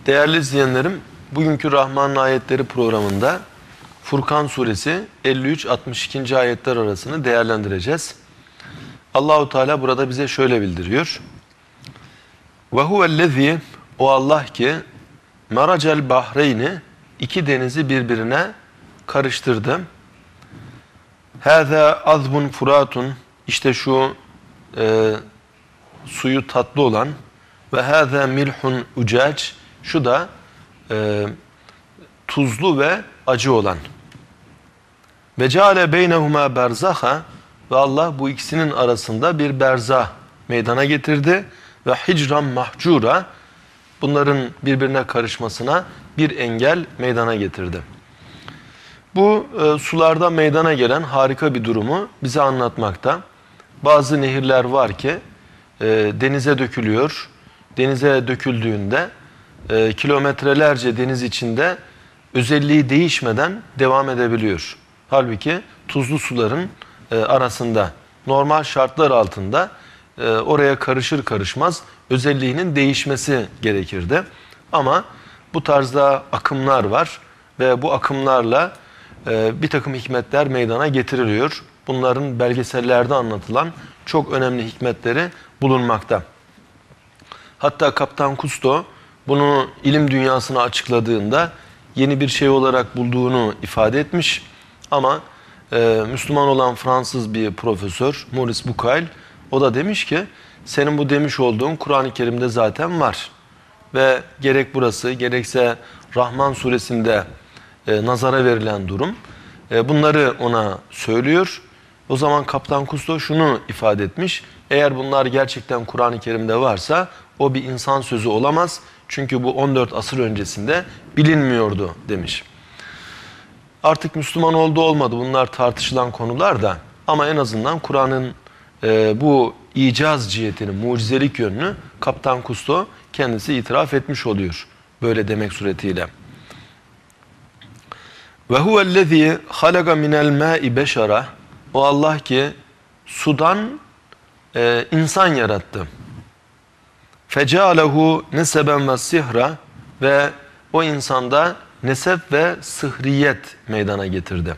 Değerli izleyenlerim, bugünkü Rahman'ın ayetleri programında Furkan suresi 53-62. ayetler arasını değerlendireceğiz. Allahu Teala burada bize şöyle bildiriyor. Ve huvellezî, o Allah ki meracel bahreyni, iki denizi birbirine karıştırdı. Hâzâ azbun furatun, işte şu suyu tatlı olan, ve hâzâ milhun ucac, şu da tuzlu ve acı olan. Ve ceale beynehuma berzaha, ve Allah bu ikisinin arasında bir berzah meydana getirdi. Ve hicran mahcura, bunların birbirine karışmasına bir engel meydana getirdi. Bu sularda meydana gelen harika bir durumu bize anlatmakta. Bazı nehirler var ki denize dökülüyor. Denize döküldüğünde kilometrelerce deniz içinde özelliği değişmeden devam edebiliyor. Halbuki tuzlu suların arasında, normal şartlar altında oraya karışır karışmaz özelliğinin değişmesi gerekirdi. Ama bu tarzda akımlar var ve bu akımlarla bir takım hikmetler meydana getiriliyor. Bunların belgesellerde anlatılan çok önemli hikmetleri bulunmakta. Hatta Kaptan Kusto bunu ilim dünyasına açıkladığında yeni bir şey olarak bulduğunu ifade etmiş. Ama Müslüman olan Fransız bir profesör Maurice Bucaille, o da demiş ki senin bu demiş olduğun Kur'an-ı Kerim'de zaten var. Ve gerek burası gerekse Rahman suresinde nazara verilen durum, bunları ona söylüyor. O zaman Kaptan Kusto şunu ifade etmiş: eğer bunlar gerçekten Kur'an-ı Kerim'de varsa o bir insan sözü olamaz. Çünkü bu 14 asır öncesinde bilinmiyordu demiş. Artık Müslüman oldu olmadı, bunlar tartışılan konular da, ama en azından Kur'an'ın bu icaz cihetini, mucizelik yönünü Kaptan Kusto kendisi itiraf etmiş oluyor. Böyle demek suretiyle. Ve huvellezî halaka minel mâ'i beşara, o Allah ki sudan insan yarattı. Fecealehu neseben ve sihra, ve o insanda nesep ve sıhriyet meydana getirdi.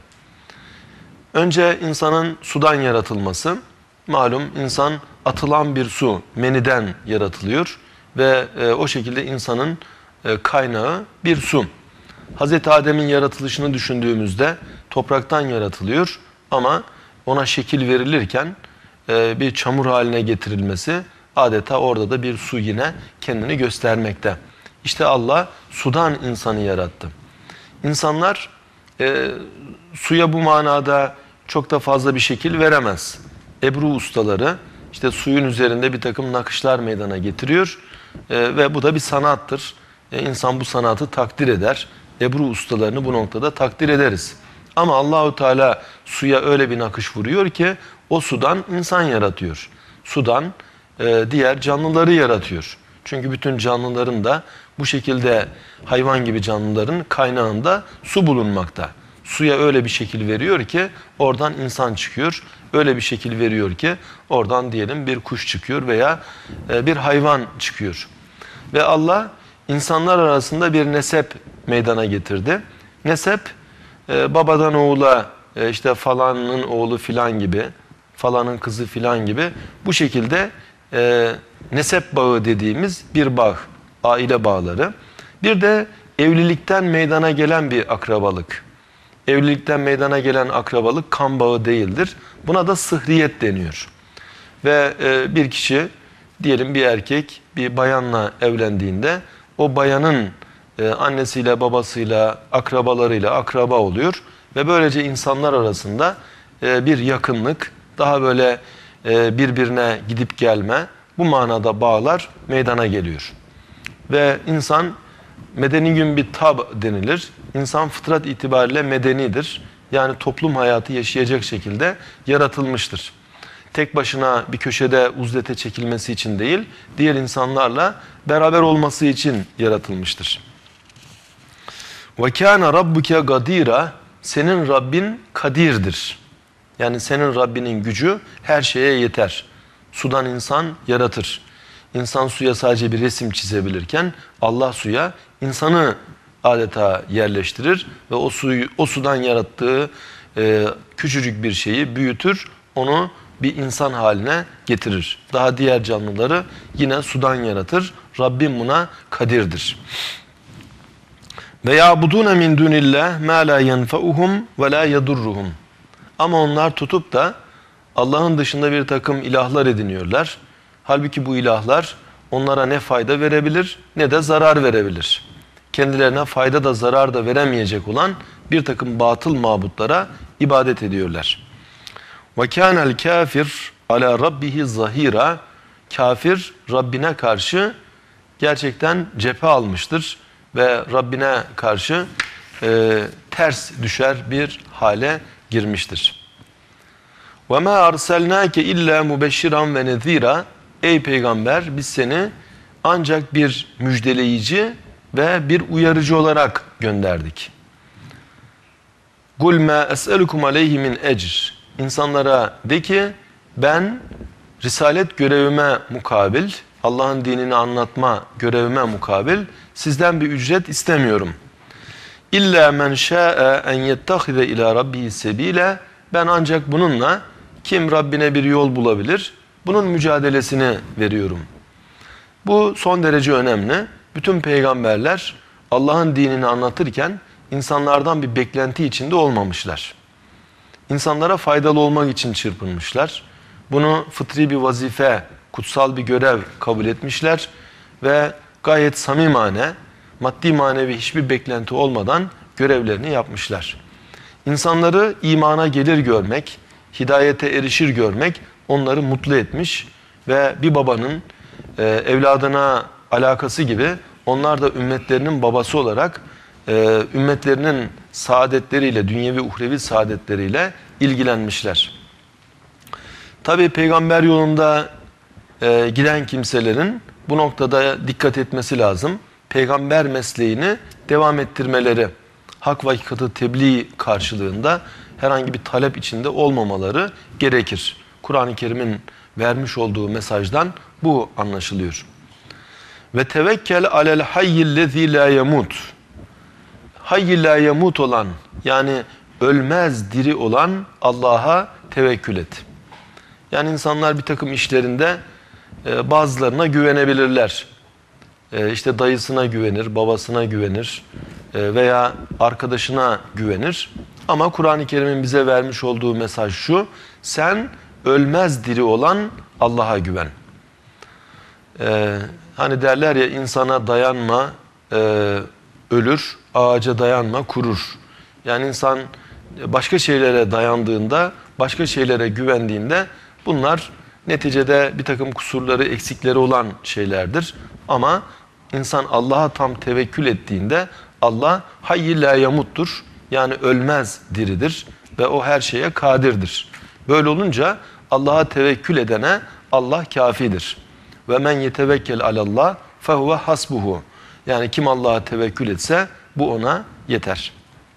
Önce insanın sudan yaratılması. Malum insan atılan bir su, meniden yaratılıyor ve o şekilde insanın kaynağı bir su. Hazreti Adem'in yaratılışını düşündüğümüzde topraktan yaratılıyor ama ona şekil verilirken bir çamur haline getirilmesi, adeta orada da bir su yine kendini göstermekte. İşte Allah sudan insanı yarattı. İnsanlar suya bu manada çok da fazla bir şekil veremez. Ebru ustaları işte suyun üzerinde bir takım nakışlar meydana getiriyor ve bu da bir sanattır. İnsan bu sanatı takdir eder. Ebru ustalarını bu noktada takdir ederiz. Ama Allahu Teala suya öyle bir nakış vuruyor ki o sudan insan yaratıyor. Sudan diğer canlıları yaratıyor. Çünkü bütün canlıların da bu şekilde, hayvan gibi canlıların kaynağında su bulunmakta. Suya öyle bir şekil veriyor ki oradan insan çıkıyor. Öyle bir şekil veriyor ki oradan diyelim bir kuş çıkıyor veya bir hayvan çıkıyor. Ve Allah insanlar arasında bir nesep meydana getirdi. Nesep babadan oğula, işte falanın oğlu filan gibi, falanın kızı filan gibi, bu şekilde nesep bağı dediğimiz bir bağ, aile bağları. Bir de evlilikten meydana gelen bir akrabalık. Evlilikten meydana gelen akrabalık kan bağı değildir. Buna da sıhriyet deniyor. Ve bir kişi, diyelim bir erkek bir bayanla evlendiğinde o bayanın annesiyle, babasıyla, akrabalarıyla akraba oluyor. Ve böylece insanlar arasında bir yakınlık, daha böyle birbirine gidip gelme, bu manada bağlar meydana geliyor. Ve insan medeni gün bir tab denilir. İnsan fıtrat itibariyle medenidir. Yani toplum hayatı yaşayacak şekilde yaratılmıştır. Tek başına bir köşede uzlete çekilmesi için değil, diğer insanlarla beraber olması için yaratılmıştır. وَكَانَ رَبُّكَ قَدِيرًا, senin Rabbin kadirdir. Yani senin Rabbinin gücü her şeye yeter. Sudan insan yaratır. İnsan suya sadece bir resim çizebilirken Allah suya insanı adeta yerleştirir ve o sudan yarattığı küçücük bir şeyi büyütür, onu bir insan haline getirir. Daha diğer canlıları yine sudan yaratır. Rabbim buna kadirdir. Ve ya'budûne min dûnillah mâ lâ yenfe'uhum ve lâ yedurruhum. Ama onlar tutup da Allah'ın dışında bir takım ilahlar ediniyorlar. Halbuki bu ilahlar onlara ne fayda verebilir ne de zarar verebilir. Kendilerine fayda da zarar da veremeyecek olan bir takım batıl mabutlara ibadet ediyorlar. وَكَانَ الْكَافِرْ عَلَى رَبِّهِ zahira. Kafir Rabbine karşı gerçekten cephe almıştır ve Rabbine karşı ters düşer bir hale girmiştir. وَمَا أَرْسَلْنَاكَ اِلَّا مُبَشِّرًا وَنَذ۪يرًا. Ey Peygamber, biz seni ancak bir müjdeleyici ve bir uyarıcı olarak gönderdik. قُلْ مَا أَسْأَلُكُمْ عَلَيْهِ مِنْ اَجْرٍ. İnsanlara de ki, ben risalet görevime mukabil, Allah'ın dinini anlatma görevime mukabil sizden bir ücret istemiyorum. İlla men şa'e en yettehide ila rabbihi sebila. Ben ancak bununla kim Rabbine bir yol bulabilir, bunun mücadelesini veriyorum. Bu son derece önemli. Bütün peygamberler Allah'ın dinini anlatırken insanlardan bir beklenti içinde olmamışlar. İnsanlara faydalı olmak için çırpınmışlar. Bunu fıtri bir vazife, kutsal bir görev kabul etmişler ve gayet samimane, maddi manevi hiçbir beklenti olmadan görevlerini yapmışlar. İnsanları imana gelir görmek, hidayete erişir görmek onları mutlu etmiş ve bir babanın evladına alakası gibi onlar da ümmetlerinin babası olarak ümmetlerinin saadetleriyle, dünyevi uhrevi saadetleriyle ilgilenmişler. Tabi peygamber yolunda giden kimselerin bu noktada dikkat etmesi lazım. Peygamber mesleğini devam ettirmeleri, hak ve hakikati tebliğ karşılığında herhangi bir talep içinde olmamaları gerekir. Kur'an-ı Kerim'in vermiş olduğu mesajdan bu anlaşılıyor. Ve tevekkel alel hayyillezî lâ yemut. Hayy la yemut olan, yani ölmez diri olan Allah'a tevekkül et. Yani insanlar bir takım işlerinde bazılarına güvenebilirler. İşte dayısına güvenir, babasına güvenir veya arkadaşına güvenir. Ama Kur'an-ı Kerim'in bize vermiş olduğu mesaj şu: sen ölmez diri olan Allah'a güven. Hani derler ya, insana dayanma ölür, ağaca dayanma kurur. Yani insan başka şeylere dayandığında, başka şeylere güvendiğinde bunlar neticede bir takım kusurları, eksikleri olan şeylerdir. Ama insan Allah'a tam tevekkül ettiğinde Allah hayy la yamuttur. Yani ölmez diridir ve o her şeye kadirdir. Böyle olunca Allah'a tevekkül edene Allah kafidir. Ve men yetevekkel alallah fehuve hasbuhu. Yani kim Allah'a tevekkül etse bu ona yeter.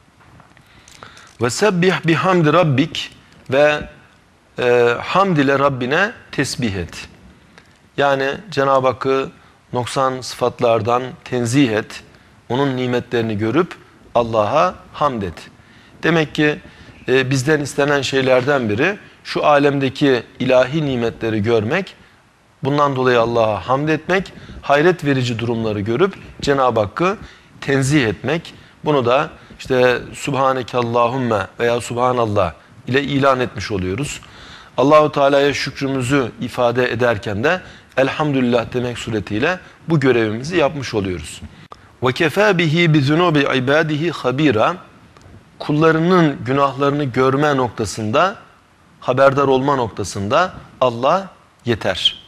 Ve sebbih bihamdi rabbik. Ve hamd ile Rabbine tesbih et. Yani Cenab-ı Hakk'ı noksan sıfatlardan tenzih et. Onun nimetlerini görüp Allah'a hamd et. Demek ki bizden istenen şeylerden biri şu alemdeki ilahi nimetleri görmek, bundan dolayı Allah'a hamd etmek, hayret verici durumları görüp Cenab-ı Hakk'ı tenzih etmek. Bunu da işte Subhaneke Allahümme veya Subhanallah ile ilan etmiş oluyoruz. Allahu Teala'ya şükrümüzü ifade ederken de elhamdülillah demek suretiyle bu görevimizi yapmış oluyoruz. Ve kefâ bihi bi zunubi ibadihi habira. Kullarının günahlarını görme noktasında, haberdar olma noktasında Allah yeter.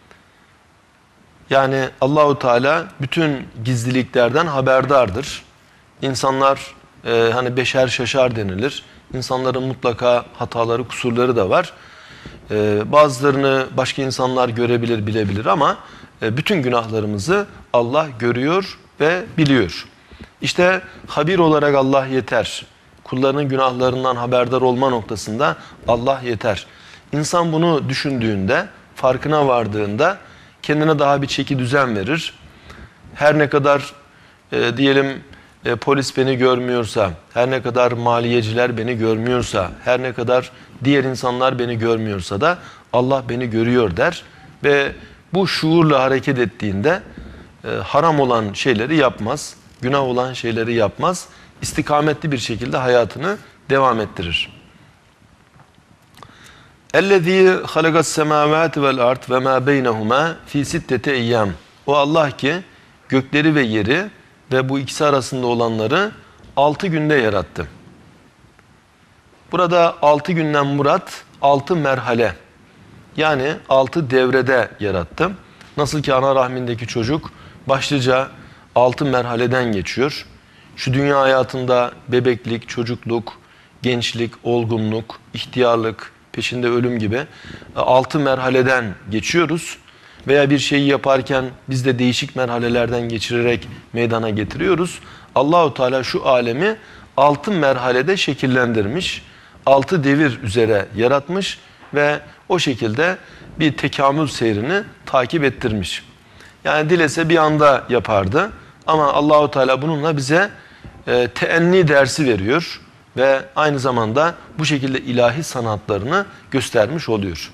Yani Allahu Teala bütün gizliliklerden haberdardır. İnsanlar hani beşer şaşar denilir. İnsanların mutlaka hataları, kusurları da var. Bazılarını başka insanlar görebilir, bilebilir ama bütün günahlarımızı Allah görüyor ve biliyor. İşte habir olarak Allah yeter. Kullarının günahlarından haberdar olma noktasında Allah yeter. İnsan bunu düşündüğünde, farkına vardığında kendine daha bir çeki düzen verir. Her ne kadar diyelim polis beni görmüyorsa, her ne kadar maliyeciler beni görmüyorsa, her ne kadar diğer insanlar beni görmüyorsa da Allah beni görüyor der. Ve bu şuurla hareket ettiğinde haram olan şeyleri yapmaz, günah olan şeyleri yapmaz, istikametli bir şekilde hayatını devam ettirir. اَلَّذ۪ي خَلَقَ السَّمَاوَاتِ وَالْاَرْضِ وَمَا بَيْنَهُمَا ف۪ي سِتَّةِ اَيَّامٍ. O Allah ki gökleri ve yeri ve bu ikisi arasında olanları 6 günde yarattı. Burada 6 günden murat 6 merhale, yani 6 devrede yarattı. Nasıl ki ana rahmindeki çocuk başlıca 6 merhaleden geçiyor. Şu dünya hayatında bebeklik, çocukluk, gençlik, olgunluk, ihtiyarlık, peşinde ölüm gibi 6 merhaleden geçiyoruz. Veya bir şeyi yaparken biz de değişik merhalelerden geçirerek meydana getiriyoruz. Allahu Teala şu alemi 6 merhalede şekillendirmiş, 6 devir üzere yaratmış ve o şekilde bir tekamül seyrini takip ettirmiş. Yani dilese bir anda yapardı ama Allahu Teala bununla bize teenni dersi veriyor ve aynı zamanda bu şekilde ilahi sanatlarını göstermiş oluyor.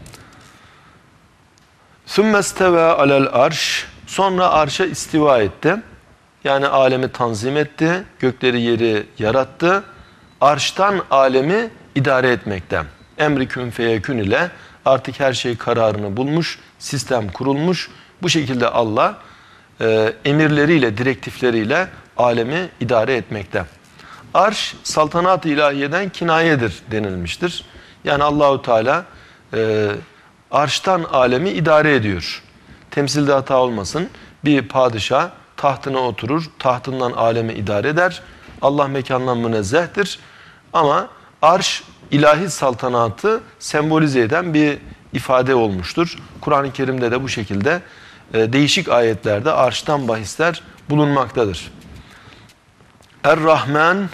ثُمَّ اسْتَوَى عَلَى الْعَرْشِ. Sonra arşa istiva etti. Yani alemi tanzim etti, gökleri yeri yarattı. Arştan alemi idare etmekte. Emri kün feyekün ile artık her şey kararını bulmuş, sistem kurulmuş. Bu şekilde Allah emirleriyle, direktifleriyle alemi idare etmekte. Arş saltanat-ı ilahiyeden kinayedir denilmiştir. Yani Allahu Teala arştan alemi idare ediyor. Temsilde hata olmasın. Bir padişah tahtına oturur, tahtından alemi idare eder. Allah mekandan münezzehtir. Ama arş ilahi saltanatı sembolize eden bir ifade olmuştur. Kur'an-ı Kerim'de de bu şekilde değişik ayetlerde arştan bahisler bulunmaktadır. Er-Rahman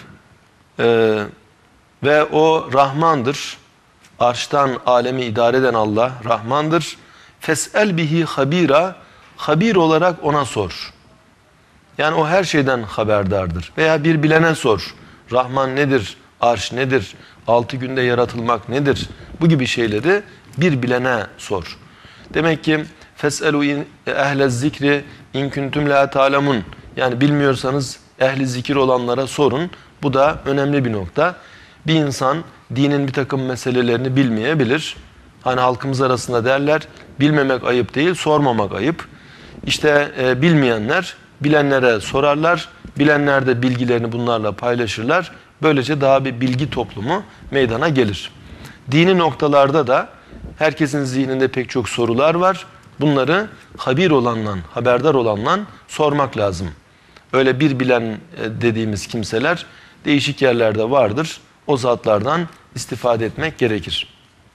ve o Rahmandır. Arştan alemi idare eden Allah Rahmandır. Fes'el bihi habira. Habir olarak ona sor. Yani o her şeyden haberdardır. Veya bir bilene sor. Rahman nedir? Arş nedir? 6 günde yaratılmak nedir? Bu gibi şeyleri bir bilene sor. Demek ki fes'elu ehlez zikri in kuntum la ta'lemun. Yani bilmiyorsanız ehli zikir olanlara sorun. Bu da önemli bir nokta. Bir insan dinin bir takım meselelerini bilmeyebilir. Hani halkımız arasında derler, bilmemek ayıp değil, sormamak ayıp. İşte bilmeyenler bilenlere sorarlar, bilenler de bilgilerini bunlarla paylaşırlar. Böylece daha bir bilgi toplumu meydana gelir. Dini noktalarda da herkesin zihninde pek çok sorular var. Bunları habir olanla, haberdar olanla sormak lazım. Öyle bir bilen dediğimiz kimseler değişik yerlerde vardır. O zatlardan istifade etmek gerekir.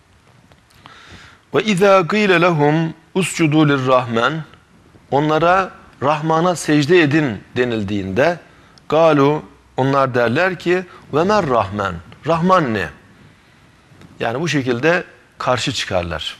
Ve izâ qîle lehum uscudû lirrahman. Onlara Rahman'a secde edin denildiğinde galu, onlar derler ki ve mer rahman. Rahman ne? Yani bu şekilde karşı çıkarlar.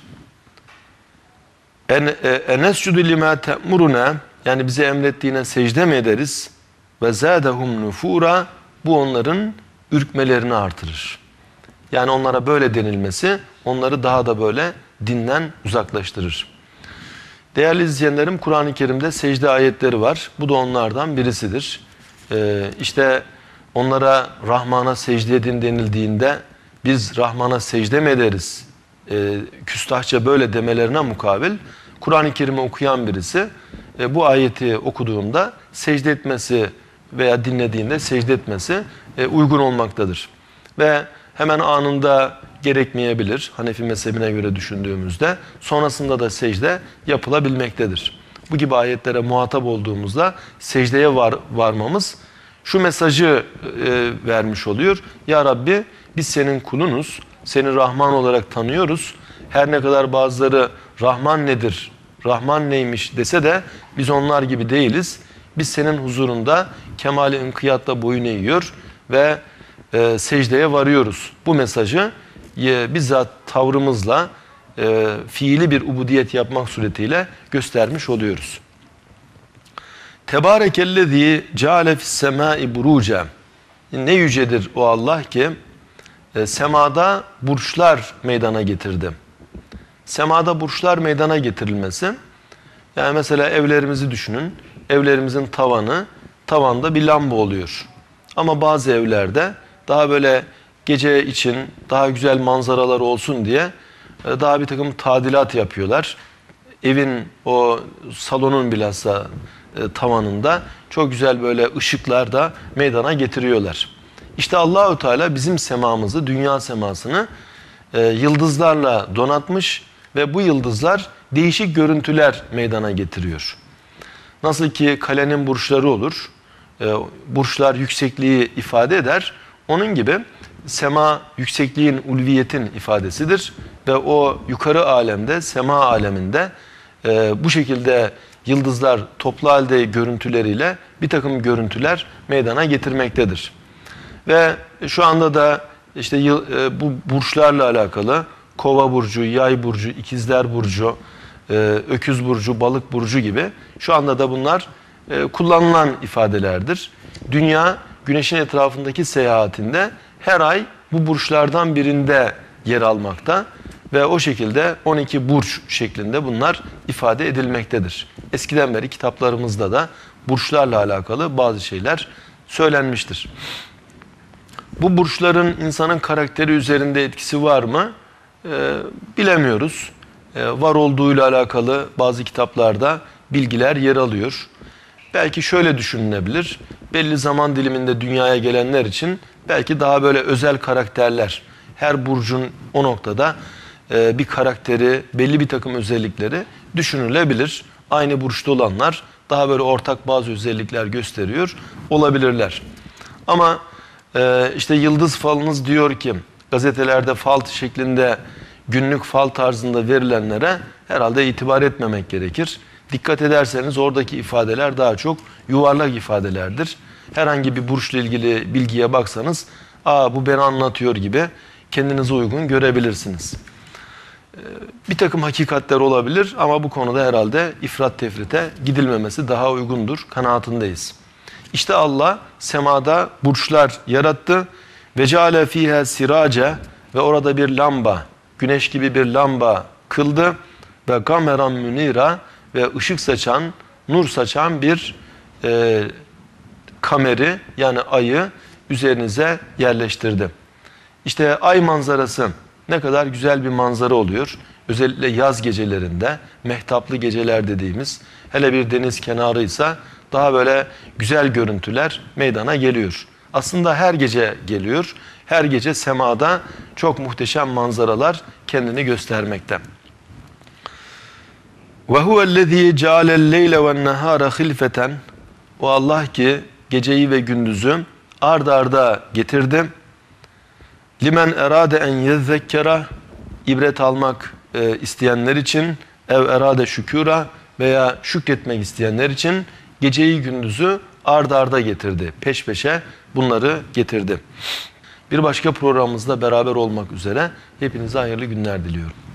Enescudu lima te'muruna. Yani bize emrettiğine secde mi ederiz? Ve zâdehum nufura. Bu onların ürkmelerini artırır. Yani onlara böyle denilmesi onları daha da böyle dinden uzaklaştırır. Değerli izleyenlerim, Kur'an-ı Kerim'de secde ayetleri var. Bu da onlardan birisidir. İşte onlara Rahman'a secde edin denildiğinde biz Rahman'a secde mi ederiz? Küstahça böyle demelerine mukabil Kur'an-ı Kerim'i okuyan birisi bu ayeti okuduğunda secde etmesi veya dinlediğinde secde etmesi uygun olmaktadır. Ve hemen anında gerekmeyebilir. Hanefi mezhebine göre düşündüğümüzde sonrasında da secde yapılabilmektedir. Bu gibi ayetlere muhatap olduğumuzda secdeye varmamız şu mesajı vermiş oluyor. Ya Rabbi, biz senin kulunuz. Seni Rahman olarak tanıyoruz. Her ne kadar bazıları Rahman nedir, Rahman neymiş dese de biz onlar gibi değiliz. Biz senin huzurunda kemali inkiyatla boyun eğiyor ve secdeye varıyoruz. Bu mesajı bizzat tavrımızla, fiili bir ubudiyet yapmak suretiyle göstermiş oluyoruz. Tebârekellezî ceale fissemâi buruca. Ne yücedir o Allah ki semada burçlar meydana getirdi. Semada burçlar meydana getirilmesi, yani mesela evlerimizi düşünün. Evlerimizin tavanda bir lamba oluyor. Ama bazı evlerde daha böyle gece için daha güzel manzaralar olsun diye daha bir takım tadilat yapıyorlar. Evin o salonun bilhassa tavanında çok güzel böyle ışıklar da meydana getiriyorlar. İşte Allahu Teala bizim semamızı, dünya semasını yıldızlarla donatmış ve bu yıldızlar değişik görüntüler meydana getiriyor. Nasıl ki kalenin burçları olur, burçlar yüksekliği ifade eder. Onun gibi sema yüksekliğin, ulviyetin ifadesidir. Ve o yukarı alemde, sema aleminde bu şekilde yıldızlar toplu halde görüntüleriyle bir takım görüntüler meydana getirmektedir. Ve şu anda da işte bu burçlarla alakalı Kova burcu, Yay burcu, İkizler burcu, Öküz burcu, Balık burcu gibi şu anda da bunlar kullanılan ifadelerdir. Dünya Güneş'in etrafındaki seyahatinde her ay bu burçlardan birinde yer almakta ve o şekilde 12 burç şeklinde bunlar ifade edilmektedir. Eskiden beri kitaplarımızda da burçlarla alakalı bazı şeyler söylenmiştir. Bu burçların insanın karakteri üzerinde etkisi var mı? Bilemiyoruz. Var olduğuyla alakalı bazı kitaplarda bilgiler yer alıyor. Belki şöyle düşünülebilir. Belli zaman diliminde dünyaya gelenler için belki daha böyle özel karakterler, her burcun o noktada bir karakteri, belli bir takım özellikleri düşünülebilir. Aynı burçta olanlar daha böyle ortak bazı özellikler gösteriyor olabilirler. Ama işte yıldız falınız diyor ki gazetelerde fal şeklinde günlük fal tarzında verilenlere herhalde itibar etmemek gerekir. Dikkat ederseniz oradaki ifadeler daha çok yuvarlak ifadelerdir. Herhangi bir burçla ilgili bilgiye baksanız bu beni anlatıyor gibi kendinize uygun görebilirsiniz. Bir takım hakikatler olabilir ama bu konuda herhalde ifrat tefrite gidilmemesi daha uygundur kanaatindeyiz. İşte Allah semada burçlar yarattı. Ve ceale fiha sirace, ve orada bir lamba, güneş gibi bir lamba kıldı. Ve kameran münira, ve ışık saçan, nur saçan bir kameri, yani ayı üzerinize yerleştirdi. İşte ay manzarası ne kadar güzel bir manzara oluyor. Özellikle yaz gecelerinde, mehtaplı geceler dediğimiz, hele bir deniz kenarıysa daha böyle güzel görüntüler meydana geliyor. Aslında her gece geliyor. Her gece semada çok muhteşem manzaralar kendini göstermekte. Ve huvellezî cealel leyle ven nehâre hilfeten. O Allah ki geceyi ve gündüzü ard arda getirdi. Limen erade en yezzekkera, ibret almak isteyenler için, ev erade şükura, veya şükretmek isteyenler için geceyi gündüzü ard arda getirdi. Peş peşe bunları getirdi. Bir başka programımızda beraber olmak üzere hepinize hayırlı günler diliyorum.